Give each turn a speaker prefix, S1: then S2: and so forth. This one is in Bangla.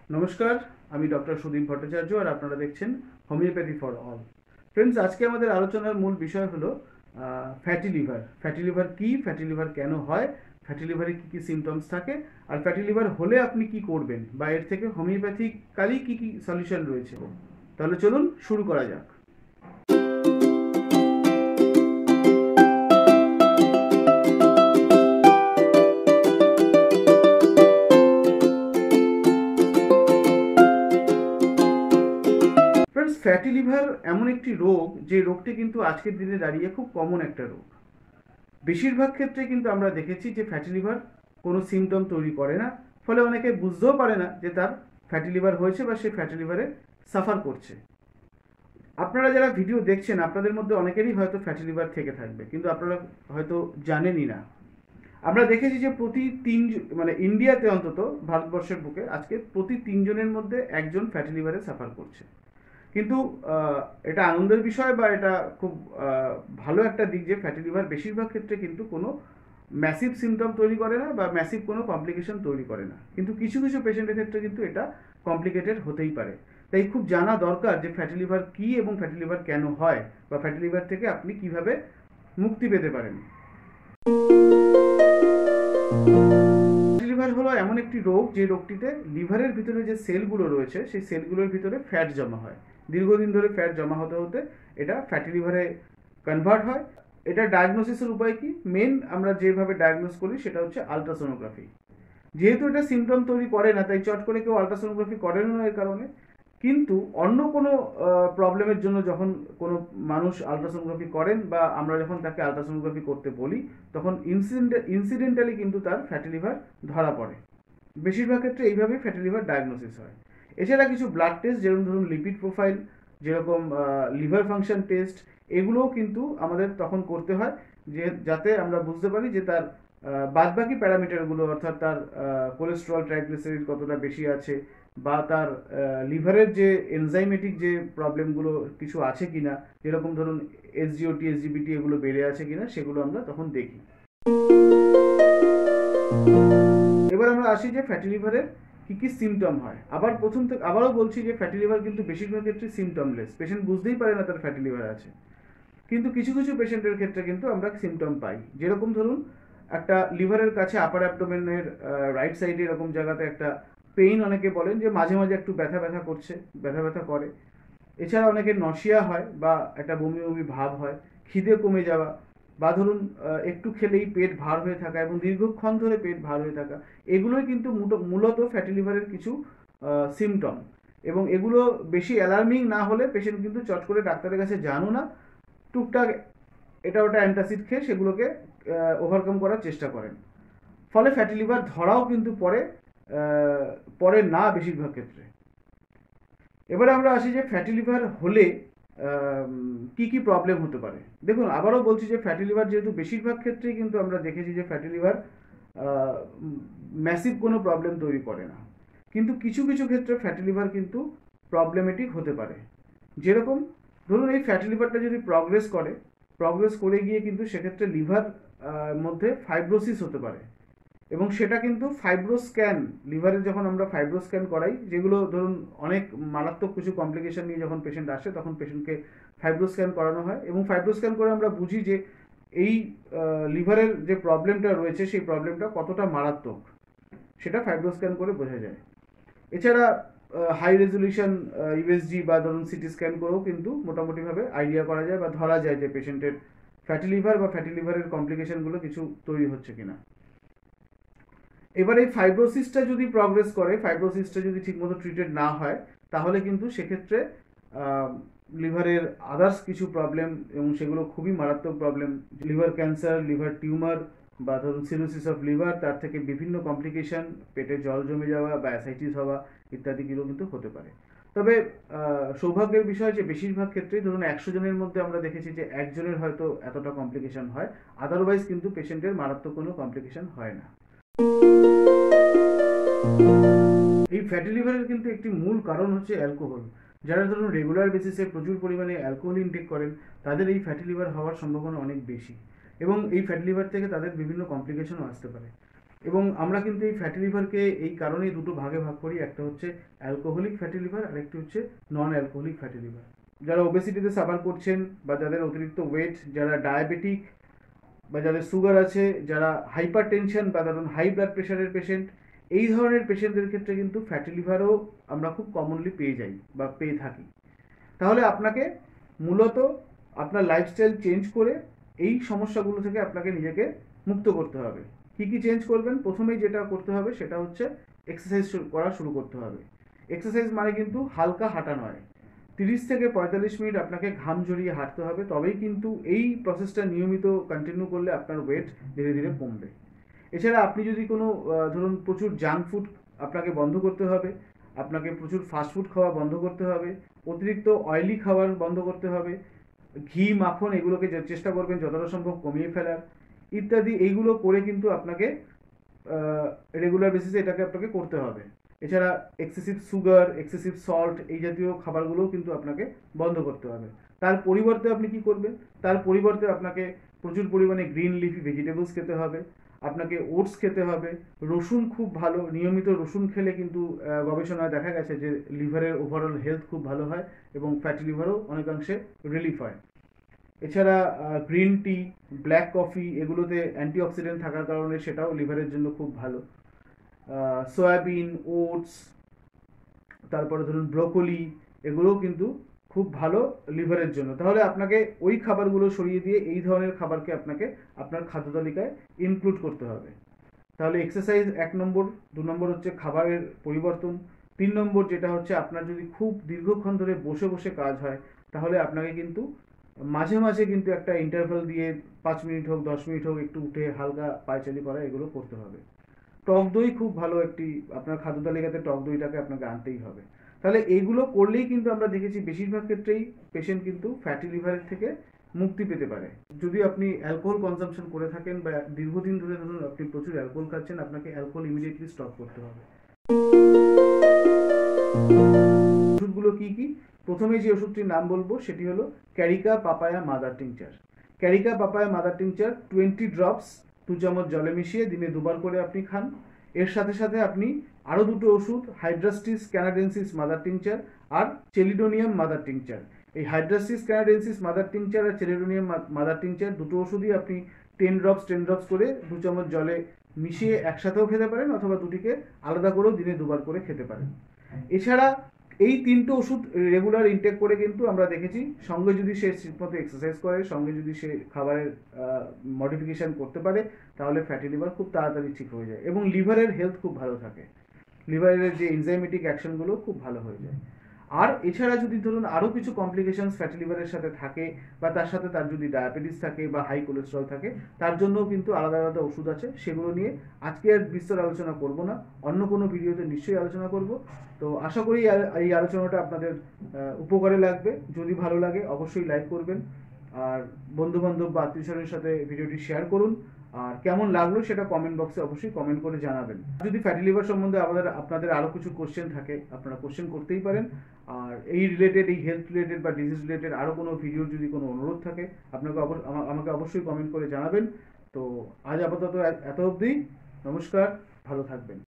S1: নমস্কার, আমি ডক্টর সুদীপ ভট্টাচার্য আর আপনারা দেখছেন হোমিওপ্যাথি ফর অল। ফ্রেন্ডস, আজকে আমাদের আলোচনার মূল বিষয় হলো ফ্যাটি লিভার। ফ্যাটি লিভার কী, ফ্যাটি লিভার কেন হয়, ফ্যাটি লিভারে কী কী সিমটমস থাকে, আর ফ্যাটি লিভার হলে আপনি কি করবেন বা এর থেকে হোমিওপ্যাথিক্যালি কী কী সলিউশন রয়েছে। তাহলে চলুন শুরু করা যাক। ফ্রেন্ডস, ফ্যাটি লিভার এমন একটি রোগ যে রোগটি কিন্তু আজকের দিনে দাঁড়িয়ে খুব কমন একটা রোগ। বেশিরভাগ ক্ষেত্রে কিন্তু আমরা দেখেছি যে ফ্যাটি লিভার কোনো সিমটম তৈরি করে না, ফলে অনেকে বুঝতেও পারে না যে তার ফ্যাটি লিভার হয়েছে বা সে ফ্যাটি লিভারে সাফার করছে। আপনারা যারা ভিডিও দেখছেন আপনাদের মধ্যে অনেকেরই হয়তো ফ্যাটি লিভার থেকে থাকবে, কিন্তু আপনারা হয়তো জানেনই না। আমরা দেখেছি যে প্রতি ইন্ডিয়াতে অন্তত, ভারতবর্ষের বুকে আজকে প্রতি 3 জনের মধ্যে একজন ফ্যাটি লিভারে সাফার করছে। কিন্তু এটা আনন্দের বিষয় বা এটা খুব ভালো একটা দিক যে ফ্যাটি লিভার বেশিরভাগ ক্ষেত্রে কিন্তু কোনো ম্যাসিভ সিমটম তৈরি করে না বা ম্যাসিভ কোনো কমপ্লিকেশন তৈরি করে না, কিন্তু কিছু কিছু পেশেন্টের ক্ষেত্রে কিন্তু এটা কমপ্লিকেটেড হতেই পারে। তাই খুব জানা দরকার যে ফ্যাটি লিভার কী এবং ফ্যাটি লিভার কেন হয় বা ফ্যাটি লিভার থেকে আপনি কিভাবে মুক্তি পেতে পারেন। ফ্যাটি লিভার হলো এমন একটি রোগ যে রোগটিতে লিভারের ভিতরে যে সেলগুলো রয়েছে সেই সেলগুলোর ভিতরে ফ্যাট জমা হয়। দীর্ঘদিন ধরে ফ্যাট জমা হতে হতে এটা ফ্যাটি লিভারে কনভার্ট হয়। এটা ডায়াগনোসিসের উপায় কি? আমরা যেভাবে ডায়াগনোস করি সেটা হচ্ছে আলট্রাসোনোগ্রাফি। যেহেতু এটা সিমটম তৈরি করে না, তাই চট করে কেউ আলট্রাসোনোগ্রাফি করেন না এর কারণে। কিন্তু অন্য কোনো প্রবলেমের জন্য যখন কোনো মানুষ আলট্রাসোনোগ্রাফি করেন বা আমরা যখন তাকে আলট্রাসোনোগ্রাফি করতে বলি, তখন ইনসিডেন্টালি কিন্তু তার ফ্যাটি লিভার ধরা পড়ে। বেশিরভাগ ক্ষেত্রে এইভাবেই ফ্যাটি লিভার ডায়াগনোসিস হয়। এছাড়া কিছু ব্লাড টেস্ট, যেরকম ধরুন লিপিড প্রোফাইল, যেরকম লিভার ফাংশন টেস্ট, এগুলোও কিন্তু আমাদের তখন করতে হয় যে যাতে আমরা বুঝতে পারি যে তার বাদবাকি প্যারামিটারগুলো, অর্থাৎ তার কোলেস্ট্রল ট্রাইগ্লিসারিড কতটা বেশি আছে বা তার লিভারের যে এনজাইমেটিক যে প্রবলেমগুলো কিছু আছে কিনা, যেরকম ধরুন এসজিওটি এসজিবিটি এগুলো বেড়ে আছে কিনা, সেগুলো আমরা তখন দেখি। এবার আমরা আসি যে ফ্যাটি লিভারের কি কি সিমটম হয়। আবারও বলছি যে ফ্যাটি লিভার কিন্তু বেশিরভাগ ক্ষেত্রে সিমটমলেস, পেশেন্ট বুঝতেই পারে না তার ফ্যাটি লিভার আছে। কিন্তু কিছু কিছু পেশেন্টের ক্ষেত্রে কিন্তু আমরা সিমটম পাই। যেরকম ধরুন একটা লিভারের কাছে আপার অ্যাবডোমেনের রাইট সাইডে এরকম জায়গাতে একটা পেইন, অনেকে বলেন যে মাঝে মাঝে একটু ব্যথা ব্যথা করছে, ব্যথা ব্যথা করে। এছাড়া অনেকের নশিয়া হয় বা একটা বমি বমি ভাব হয়, খিদে কমে যাওয়া, বা ধরুন একটু খেলেই পেট ভার হয়ে থাকা এবং দীর্ঘক্ষণ ধরে পেট ভার হয়ে থাকা, এগুলোই কিন্তু মূলত ফ্যাটি লিভারের কিছু সিমটম। এবং এগুলো বেশি অ্যালার্মিং না হলে পেশেন্ট কিন্তু চট করে ডাক্তারের কাছে যানও না, টুকটাক এটা ওটা অ্যান্টাসিড খেয়ে সেগুলোকে ওভারকাম করার চেষ্টা করেন। ফলে ফ্যাটি লিভার ধরাও কিন্তু পরে না বেশিরভাগ ক্ষেত্রে। এবারে আমরা আসি যে ফ্যাটি লিভার হলে কি কি প্রবলেম হতে পারে। দেখুন, আবারও বলছি যে ফ্যাটি লিভার যেহেতু বেশিরভাগ ক্ষেত্রেই কিন্তু আমরা দেখেছি যে ফ্যাটি লিভার ম্যাসিভ কোনো প্রবলেম তৈরি করে না, কিন্তু কিছু কিছু ক্ষেত্রে ফ্যাটি লিভার কিন্তু প্রবলেমেটিক হতে পারে। যেরকম ধরুন এই ফ্যাটি লিভারটা যদি প্রগ্রেস করে গিয়ে কিন্তু সেক্ষেত্রে লিভার মধ্যে ফাইব্রোসিস হতে পারে। এবং সেটা কিন্তু ফাইব্রোস্ক্যান, লিভারে যখন আমরা ফাইব্রোস্ক্যান করাই, যেগুলো ধরুন অনেক মারাত্মক কিছু কমপ্লিকেশন নিয়ে যখন পেশেন্ট আসে তখন পেশেন্টকে ফাইব্রোস্ক্যান করানো হয়, এবং ফাইব্রোস্ক্যান করে আমরা বুঝি যে এই লিভারের যে প্রবলেমটা রয়েছে সেই প্রবলেমটা কতটা মারাত্মক, সেটা ফাইব্রোস্ক্যান করে বোঝা যায়। এছাড়া হাই রেজলিউশন ইউএসজি বা ধরুন সিটি স্ক্যান করেও কিন্তু মোটামুটিভাবে আইডিয়া করা যায় বা ধরা যায় যে পেশেন্টের ফ্যাটি লিভার বা ফ্যাটি লিভারের কমপ্লিকেশনগুলো কিছু তৈরি হচ্ছে কিনা। এবার এই ফাইব্রোসিসটা যদি প্রগ্রেস করে, ফাইব্রোসিসটা যদি ঠিকমতো ট্রিটেড না হয়, তাহলে কিন্তু সেক্ষেত্রে লিভারের আদার্স কিছু প্রবলেম, এবং সেগুলো খুবই মারাত্মক problem, liver cancer, liver tumour বা ধরুন সিরোসিস অফ লিভার, তার থেকে বিভিন্ন কমপ্লিকেশন, পেটে জল জমে যাওয়া বা অ্যাসাইটিস হওয়া ইত্যাদিগুলো কিন্তু হতে পারে। তবে সৌভাগ্যের বিষয় যে বেশিরভাগ ক্ষেত্রেই ধরুন 100 জনের মধ্যে আমরা দেখেছি যে একজনের হয়তো এতটা কমপ্লিকেশন হয়, আদারওয়াইজ কিন্তু পেশেন্টের মারাত্মক কোনো কমপ্লিকেশন হয় না। এই ফ্যাটি লিভারের কিন্তু একটি মূল কারণ হচ্ছে অ্যালকোহল। যারা ধরুন রেগুলার বেসিসে প্রচুর পরিমাণে অ্যালকোহল ইনটেক করেন, তাদের এই ফ্যাটি লিভার হওয়ার সম্ভাবনা অনেক বেশি, এবং এই ফ্যাটি লিভার থেকে তাদের বিভিন্ন কমপ্লিকেশনও আসতে পারে। এবং আমরা কিন্তু এই ফ্যাটি লিভারকে এই কারণেই দুটো ভাগে ভাগ করি, একটা হচ্ছে অ্যালকোহলিক ফ্যাটি লিভার আর একটি হচ্ছে নন অ্যালকোহলিক ফ্যাটি লিভার। যারা ওবেসিটিতে সাফার করছেন বা যাদের অতিরিক্ত ওয়েট, যারা ডায়াবেটিক বা যাদের সুগার আছে, যারা হাইপার টেনশন বা ধরুন হাই ব্লাড প্রেশারের পেশেন্ট, এই ধরনের পেশেন্টদের ক্ষেত্রে কিন্তু ফ্যাটি লিভারও আমরা খুব কমনলি পেয়ে যাই বা পেয়ে থাকি। তাহলে আপনাকে মূলত আপনার লাইফস্টাইল চেঞ্জ করে এই সমস্যাগুলো থেকে আপনাকে নিজেকে মুক্ত করতে হবে। কী কী চেঞ্জ করবেন? প্রথমেই যেটা করতে হবে সেটা হচ্ছে এক্সারসাইজ করা শুরু করতে হবে। এক্সারসাইজ মানে কিন্তু হালকা হাঁটা নয়, 30 থেকে 45 মিনিট আপনাকে ঘাম ঝরিয়ে হাঁটতে হবে, তবেই কিন্তু এই প্রসেসটা নিয়মিত কন্টিনিউ করলে আপনার ওয়েট ধীরে ধীরে কমবে। এছাড়া আপনি যদি কোনো ধরুন প্রচুর জাঙ্ক ফুড আপনাকে বন্ধ করতে হবে, আপনাকে প্রচুর ফাস্টফুড খাওয়া বন্ধ করতে হবে, অতিরিক্ত অয়েলি খাবার বন্ধ করতে হবে, ঘি মাখন এগুলোকে চেষ্টা করবেন যতটা সম্ভব কমিয়ে ফেলার, ইত্যাদি। এইগুলো করে কিন্তু আপনাকে রেগুলার বেসিসে এটাকে আপনাকে করতে হবে। এছাড়া এক্সেসিভ সুগার, এক্সেসিভ সল্ট এই জাতীয় খাবারগুলোও কিন্তু আপনাকে বন্ধ করতে হবে। তার পরিবর্তে আপনি কি করবেন? তার পরিবর্তে আপনাকে প্রচুর পরিমাণে গ্রিন লিফি ভেজিটেবলস খেতে হবে, আপনাকে ওটস খেতে হবে, রসুন খুব ভালো, নিয়মিত রসুন খেলে কিন্তু গবেষণায় দেখা গেছে যে লিভারের ওভারঅল হেলথ খুব ভালো হয় এবং ফ্যাটি লিভারও অনেকাংশে রিলিফ হয়। এছাড়া গ্রিন টি, ব্ল্যাক কফি এগুলোতে অ্যান্টিঅক্সিডেন্ট থাকার কারণে সেটাও লিভারের জন্য খুব ভালো। সয়াবিন, ওটস, তারপরে ধরুন ব্রোকলি, এগুলোও কিন্তু খুব ভালো লিভারের জন্য। তাহলে আপনাকে ওই খাবারগুলো সরিয়ে দিয়ে এই ধরনের খাবারকে আপনাকে আপনার খাদ্য তালিকায় ইনক্লুড করতে হবে। তাহলে এক্সারসাইজ 1 নম্বর, 2 নম্বর হচ্ছে খাবারের পরিবর্তন, 3 নম্বর যেটা হচ্ছে আপনার যদি খুব দীর্ঘক্ষণ ধরে বসে বসে কাজ হয় তাহলে আপনাকে কিন্তু মাঝে মাঝে কিন্তু একটা ইন্টারভ্যাল দিয়ে 5 মিনিট হোক 10 মিনিট হোক একটু উঠে হালকা পায়চারি করা এগুলো করতে হবে। টক দই খুব ভালো একটি, আপনার খাদ্য তালিকাতে টক দইটাকে আপনাকে আনতেই হবে। তাহলে এইগুলো করলেই কিন্তু আমরা দেখেছি বেশিরভাগ ক্ষেত্রেই পেশেন্ট কিন্তু ফ্যাটি লিভারের থেকে মুক্তি পেতে পারে। যদি আপনি অ্যালকোহল কনজাম্পশন করে থাকেন বা দীর্ঘদিন ধরে ধরুন আপনি প্রচুর অ্যালকোহল খাচ্ছেন, আপনাকে অ্যালকোহল ইমিডিয়েটলি স্টপ করতে হবে। ওষুধগুলো কি কি? প্রথমে যে ওষুধটির নাম বলবো সেটি হলো carica papaya mother tincture. Carica papaya mother tincture 20 drops 2 চামচ জলে মিশিয়ে দিনে 2বার করে আপনি খান। এর সাথে সাথে আপনি আরও দুটো ওষুধ, হাইড্রাস্টিস ক্যানাডেন্সিস মাদার টিংচার আর চেলিডোনিয়াম মাদার টিংচার। এই হাইড্রাস্টিস ক্যানাডেন্সিস মাদার টিংচার আর চেলিডোনিয়াম মাদার টিংচার দুটো ওষুধই আপনি 10 ড্রপস করে 2 চামচ জলে মিশিয়ে একসাথেও খেতে পারেন, অথবা দুটিকে আলাদা করেও দিনে 2বার করে খেতে পারেন। এছাড়া এই 3টে ওষুধ রেগুলার ইনটেক করে কিন্তু আমরা দেখেছি সঙ্গে যদি সে ঠিকমতো এক্সারসাইজ করে, সঙ্গে যদি সে খাবারের মডিফিকেশন করতে পারে, তাহলে ফ্যাটি লিভার খুব তাড়াতাড়ি ঠিক হয়ে যায় এবং লিভারের হেলথ খুব ভালো থাকে। লিভারের যে এনজাইমেটিক অ্যাকশনগুলো খুব ভালো হয়ে যায়। আর এছাড়া যদি ধরুন আরও কিছু কমপ্লিকেশনস ফ্যাটি লিভারের সাথে থাকে বা তার সাথে তার যদি ডায়াবেটিস থাকে বা হাই কোলেস্ট্রল থাকে, তার জন্যও কিন্তু আলাদা আলাদা ওষুধ আছে। সেগুলো নিয়ে আজকে আর বিস্তর আলোচনা করব না, অন্য কোনো ভিডিওতে নিশ্চয়ই আলোচনা করব। তো আশা করি এই আলোচনাটা আপনাদের উপকারে লাগবে। যদি ভালো লাগে অবশ্যই লাইক করবেন, আর বন্ধুবান্ধব বা আত্মীয়স্বজনের সাথে ভিডিওটি শেয়ার করুন। আর কেমন লাগলো সেটা কমেন্ট বক্সে অবশ্যই কমেন্ট করে জানাবেন। যদি ফ্যাটি লিভার সম্বন্ধে আপনাদের আরও কিছু কোশ্চেন থাকে আপনারা কোশ্চেন করতেই পারেন। আর এই রিলেটেড, এই হেলথ রিলেটেড বা ডিজিজ রিলেটেড আরও কোনো ভিডিওর যদি কোনো অনুরোধ থাকে আপনাকে আমাকে অবশ্যই কমেন্ট করে জানাবেন। তো আজ আপাতত এত অবধি, নমস্কার, ভালো থাকবেন।